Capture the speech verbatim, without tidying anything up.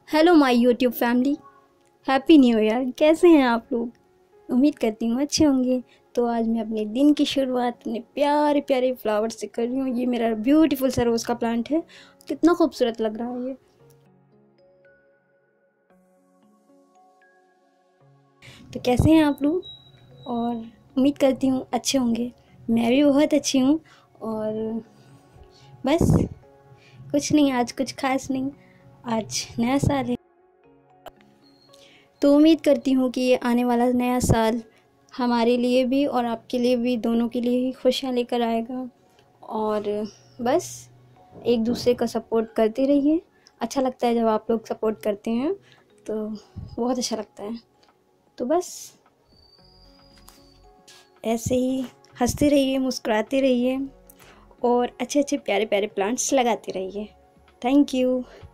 Hello my YouTube family, happy new year. कैसे हैं आप लोग? उम्मीद करती हूँ अच्छे होंगे। तो आज मैं अपने दिन की शुरुआत अपने प्यारे प्यारे फ्लावर से कर रही हूँ। ये मेरा ब्यूटीफुल सा रोज़ का प्लांट है। कितना खूबसूरत लग रहा है ये। तो कैसे हैं आप लोग? और उम्मीद करती हूँ अच्छे होंगे। मैं भी बहुत अच्छी हूँ। और बस कुछ नहीं, आज कुछ खास नहीं। आज नया साल है, तो उम्मीद करती हूँ कि ये आने वाला नया साल हमारे लिए भी और आपके लिए भी, दोनों के लिए ही खुशियाँ लेकर आएगा। और बस एक दूसरे का सपोर्ट करते रहिए। अच्छा लगता है जब आप लोग सपोर्ट करते हैं, तो बहुत अच्छा लगता है। तो बस ऐसे ही हंसते रहिए, मुस्कुराते रहिए और अच्छे अच्छे प्यारे प्यारे प्लांट्स लगाते रहिए। Thank you.